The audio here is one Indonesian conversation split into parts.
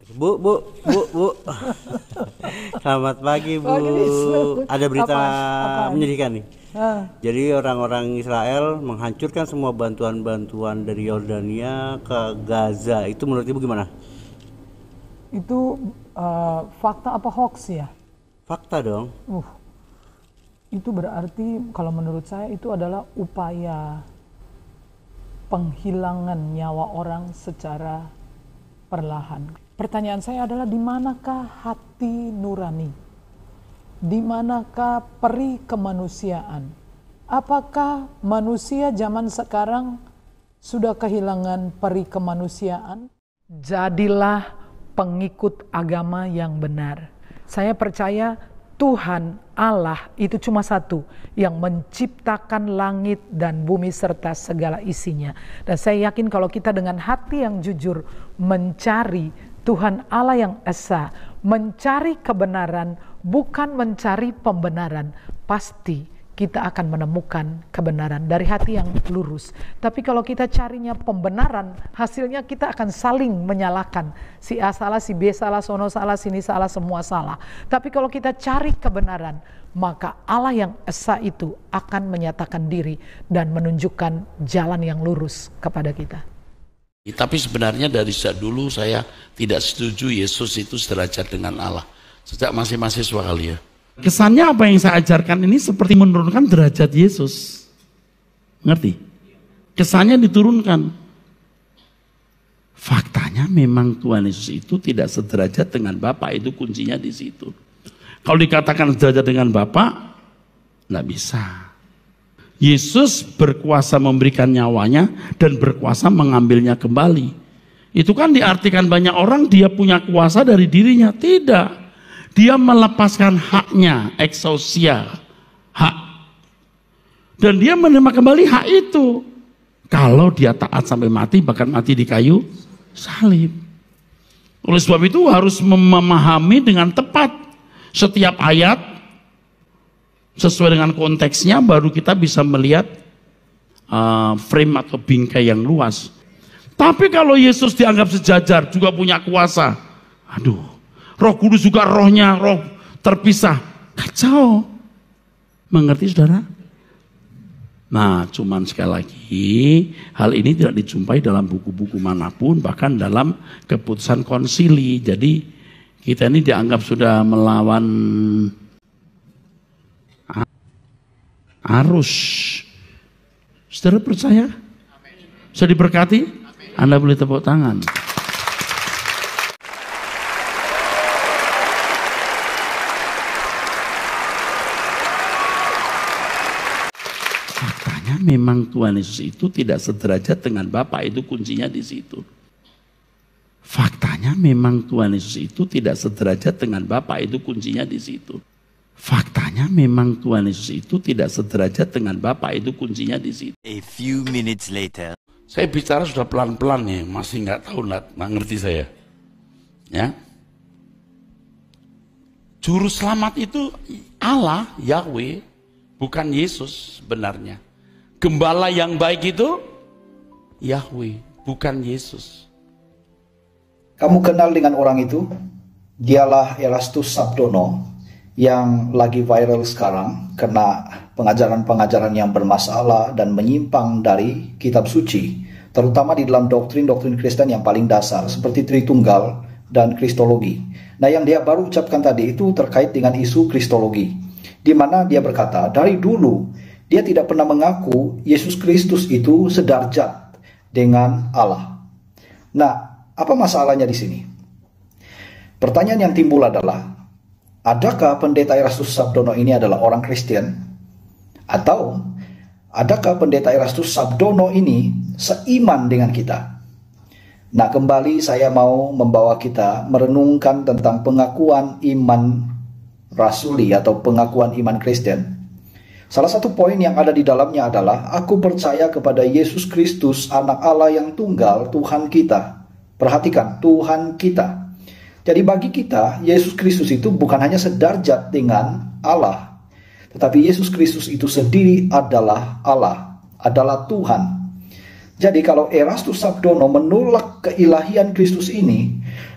Bu. Selamat pagi, Bu. Ada berita menyedihkan nih. Jadi orang-orang Israel menghancurkan semua bantuan-bantuan dari Yordania ke Gaza. Itu menurut Ibu gimana? Itu fakta apa hoax ya? Fakta dong. Itu berarti kalau menurut saya itu adalah upaya penghilangan nyawa orang secara perlahan. Pertanyaan saya adalah di manakah hati nurani? Di manakah peri kemanusiaan? Apakah manusia zaman sekarang sudah kehilangan peri kemanusiaan? Jadilah pengikut agama yang benar. Saya percaya Tuhan Allah itu cuma satu yang menciptakan langit dan bumi serta segala isinya. Dan saya yakin kalau kita dengan hati yang jujur mencari Tuhan Allah yang esa, mencari kebenaran, bukan mencari pembenaran, pasti kita akan menemukan kebenaran dari hati yang lurus. Tapi kalau kita carinya pembenaran, hasilnya kita akan saling menyalahkan. Si A salah, si B salah, sono salah, sini salah, semua salah. Tapi kalau kita cari kebenaran, maka Allah yang esa itu akan menyatakan diri dan menunjukkan jalan yang lurus kepada kita. Tapi sebenarnya dari sejak dulu saya tidak setuju Yesus itu sederajat dengan Allah. Sejak masih mahasiswa kali ya. Kesannya apa yang saya ajarkan ini seperti menurunkan derajat Yesus. Ngerti? Kesannya diturunkan. Faktanya memang Tuhan Yesus itu tidak sederajat dengan Bapa, itu kuncinya di situ. Kalau dikatakan sederajat dengan Bapa, nggak bisa. Yesus berkuasa memberikan nyawanya dan berkuasa mengambilnya kembali. Itu kan diartikan banyak orang dia punya kuasa dari dirinya. Tidak. Dia melepaskan haknya, exousia, hak. Dan dia menerima kembali hak itu. Kalau dia taat sampai mati, bahkan mati di kayu salib. Oleh sebab itu harus memahami dengan tepat setiap ayat, sesuai dengan konteksnya, baru kita bisa melihat frame atau bingkai yang luas. Tapi kalau Yesus dianggap sejajar, juga punya kuasa, Roh Kudus juga rohnya, roh terpisah. Kacau. Mengerti saudara? Nah, cuman sekali lagi, hal ini tidak dijumpai dalam buku-buku manapun, bahkan dalam keputusan konsili. Jadi, kita ini dianggap sudah melawan arus. Saudara percaya? Bisa diberkati? Anda boleh tepuk tangan. Memang Tuhan Yesus itu tidak sederajat dengan Bapa, itu kuncinya di situ. Faktanya memang Tuhan Yesus itu tidak sederajat dengan Bapa, itu kuncinya di situ. Faktanya memang Tuhan Yesus itu tidak sederajat dengan Bapa, itu kuncinya di situ. A few minutes later. Saya bicara sudah pelan-pelan nih, masih nggak tahu, nggak ngerti saya. Ya, Juru selamat itu Allah, Yahweh, bukan Yesus sebenarnya. Gembala yang baik itu Yahweh, bukan Yesus. Kamu kenal dengan orang itu? Dialah Erastus Sabdono yang lagi viral sekarang karena pengajaran-pengajaran yang bermasalah dan menyimpang dari kitab suci, terutama di dalam doktrin-doktrin Kristen yang paling dasar seperti Tritunggal dan Kristologi. Nah, yang dia baru ucapkan tadi itu terkait dengan isu Kristologi, di mana dia berkata dari dulu dia tidak pernah mengaku Yesus Kristus itu sedarjat dengan Allah. Nah, apa masalahnya di sini? Pertanyaan yang timbul adalah, adakah pendeta Erastus Sabdono ini adalah orang Kristen? Atau adakah pendeta Erastus Sabdono ini seiman dengan kita? Nah, kembali saya mau membawa kita merenungkan tentang pengakuan iman rasuli atau pengakuan iman Kristen. Salah satu poin yang ada di dalamnya adalah, aku percaya kepada Yesus Kristus, anak Allah yang tunggal, Tuhan kita. Perhatikan, Tuhan kita. Jadi bagi kita, Yesus Kristus itu bukan hanya sedarjat dengan Allah, tetapi Yesus Kristus itu sendiri adalah Allah, adalah Tuhan. Jadi kalau Erastus Sabdono menolak keilahian Kristus ini,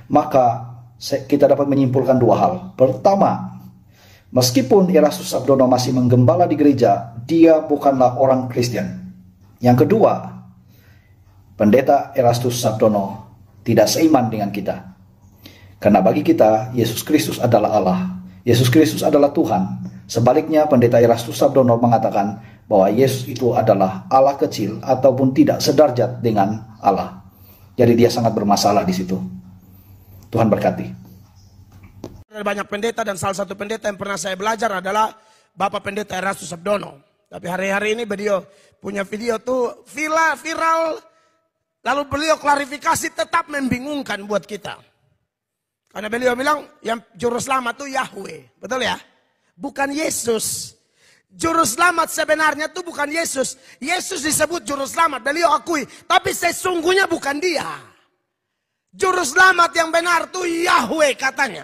maka kita dapat menyimpulkan dua hal. Pertama, meskipun Erastus Sabdono masih menggembala di gereja, dia bukanlah orang Kristen. Yang kedua, Pendeta Erastus Sabdono tidak seiman dengan kita. Karena bagi kita, Yesus Kristus adalah Allah. Yesus Kristus adalah Tuhan. Sebaliknya, Pendeta Erastus Sabdono mengatakan bahwa Yesus itu adalah Allah kecil ataupun tidak sederajat dengan Allah. Jadi dia sangat bermasalah di situ. Tuhan berkati. Ada banyak pendeta, dan salah satu pendeta yang pernah saya belajar adalah Bapak Pendeta Erastus Sabdono. Tapi hari-hari ini beliau punya video tuh viral. Lalu beliau klarifikasi tetap membingungkan buat kita. Karena beliau bilang yang juru selamat itu Yahweh. Betul ya? Bukan Yesus. Juru selamat sebenarnya itu bukan Yesus. Yesus disebut juru selamat. Beliau akui. Tapi sesungguhnya bukan dia. Juru selamat yang benar itu Yahweh katanya.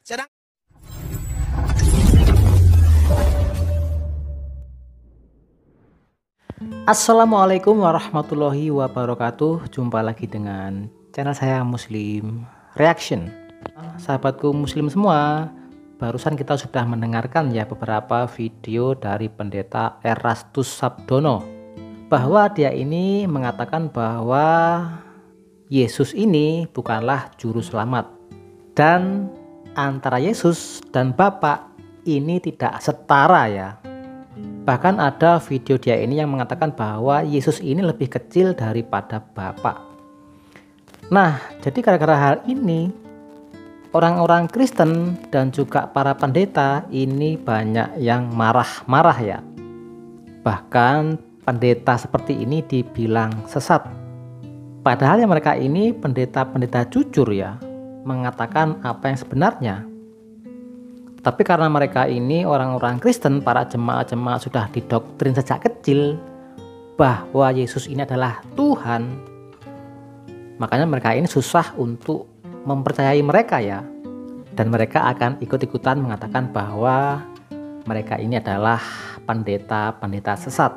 Assalamualaikum warahmatullahi wabarakatuh. Jumpa lagi dengan channel saya Muslim Reaction. Sahabatku muslim semua, barusan kita sudah mendengarkan ya beberapa video dari Pendeta Erastus Sabdono, bahwa dia ini mengatakan bahwa Yesus ini bukanlah juru selamat, dan antara Yesus dan Bapa ini tidak setara ya. Bahkan ada video dia ini yang mengatakan bahwa Yesus ini lebih kecil daripada Bapa. Nah, jadi gara-gara hal ini, orang-orang Kristen dan juga para pendeta ini banyak yang marah-marah ya. Bahkan pendeta seperti ini dibilang sesat. Padahal yang mereka ini pendeta-pendeta jujur ya, mengatakan apa yang sebenarnya. Tapi karena mereka ini orang-orang Kristen, para jemaat-jemaat sudah didoktrin sejak kecil bahwa Yesus ini adalah Tuhan, makanya mereka ini susah untuk mempercayai mereka ya. Dan mereka akan ikut-ikutan mengatakan bahwa mereka ini adalah pendeta-pendeta sesat.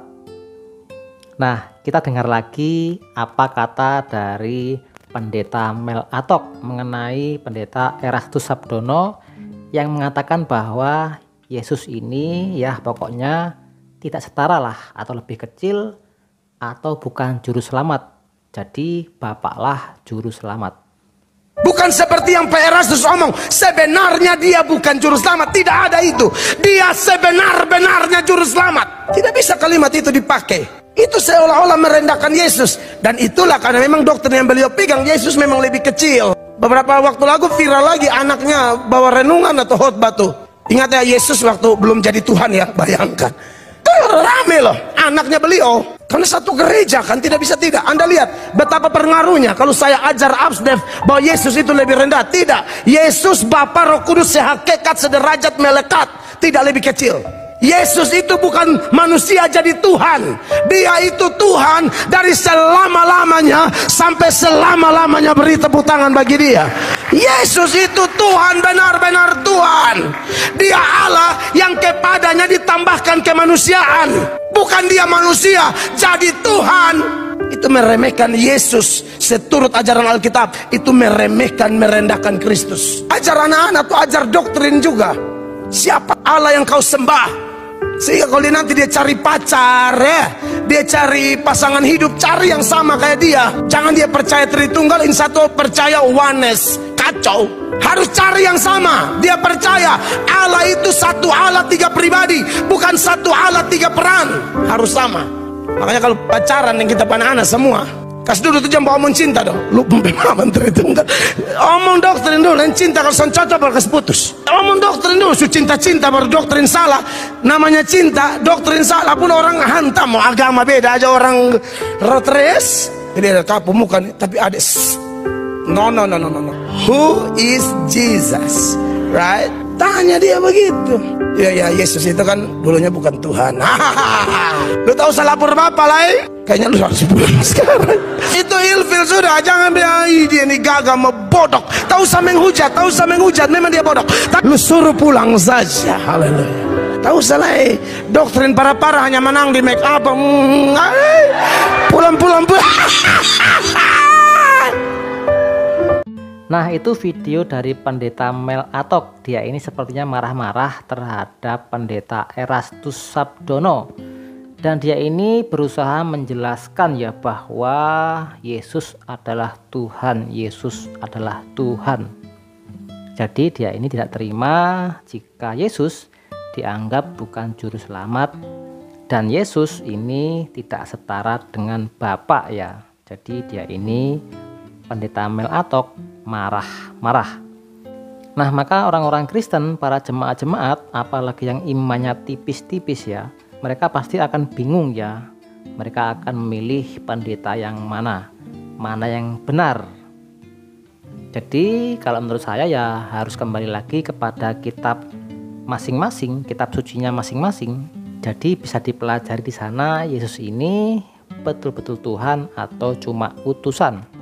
Nah, kita dengar lagi apa kata dari Pendeta Mel Atok mengenai Pendeta Erastus Sabdono yang mengatakan bahwa Yesus ini ya pokoknya tidak setara lah, atau lebih kecil, atau bukan juru selamat. Jadi Bapaklah juru selamat. Bukan seperti yang Pak Erastus omong, sebenarnya dia bukan juru selamat. Tidak ada itu. Dia sebenar-benarnya juru selamat. Tidak bisa kalimat itu dipakai. Itu seolah-olah merendahkan Yesus. Dan itulah karena memang doktrin yang beliau pegang, Yesus memang lebih kecil. Beberapa waktu lalu viral lagi anaknya bawa renungan atau khotbah tuh. Ingat ya, Yesus waktu belum jadi Tuhan ya, bayangkan. Rame loh anaknya beliau. Karena satu gereja kan, tidak bisa tidak. Anda lihat betapa pengaruhnya kalau saya ajar absdef bahwa Yesus itu lebih rendah. Tidak. Yesus Bapa Roh Kudus sehakikat sederajat melekat, tidak lebih kecil. Yesus itu bukan manusia jadi Tuhan. Dia itu Tuhan dari selama-lamanya sampai selama-lamanya. Beri tepuk tangan bagi dia. Yesus itu Tuhan, benar-benar Tuhan. Dia Allah yang kepadanya ditambahkan kemanusiaan. Bukan dia manusia jadi Tuhan. Itu meremehkan Yesus. Seturut ajaran Alkitab, itu meremehkan, merendahkan Kristus. Ajar anak-anak atau ajar doktrin juga. Siapa Allah yang kau sembah? Sehingga kalau nanti dia cari pacar ya, dia cari pasangan hidup, cari yang sama kayak dia. Jangan dia percaya Tritunggal, yang satu percaya oneness. Kacau. Harus cari yang sama. Dia percaya Allah itu satu Allah tiga pribadi, bukan satu Allah tiga peran. Harus sama. Makanya kalau pacaran yang kita anak-anak semua, kas dulu tuh jangan omong cinta dong. Lupa memang Tritunggal. Omong doktrin dulu, yang cinta kalau son cocok baru kas putus. Omong doktrin dulu, su cinta-cinta baru doktrin salah. Namanya cinta, doktrin salah pun orang hantam. Mau agama beda aja orang rotres. Jadi ada kapu muka nih, tapi ada no. Who is Jesus? Right? Tanya dia begitu. Ya Yesus itu kan dulunya bukan Tuhan. Lu tahu salah lapor bapak lah. Kayaknya lu harus pulang sekarang. Itu ilfil sudah. Jangan bilang dia ini gagah mau bodok. Tahu usah menghujat, memang dia bodok. Lu suruh pulang saja. Haleluya. Tahu salah doktrin para hanya menang di make up. Pulang. Nah, itu video dari pendeta Mel Atok. Dia ini sepertinya marah-marah terhadap pendeta Erastus Sabdono. Dan dia ini berusaha menjelaskan ya bahwa Yesus adalah Tuhan, Yesus adalah Tuhan. Jadi dia ini tidak terima jika Yesus dianggap bukan juru selamat dan Yesus ini tidak setara dengan Bapa ya. Jadi dia ini pendeta Mel Atok marah-marah. Nah, maka orang-orang Kristen, para jemaat-jemaat, apalagi yang imannya tipis-tipis ya, mereka pasti akan bingung ya. Mereka akan memilih pendeta yang mana yang benar. Jadi kalau menurut saya ya harus kembali lagi kepada kitab masing-masing, kitab sucinya masing-masing. Jadi bisa dipelajari di sana Yesus ini betul-betul Tuhan atau cuma utusan.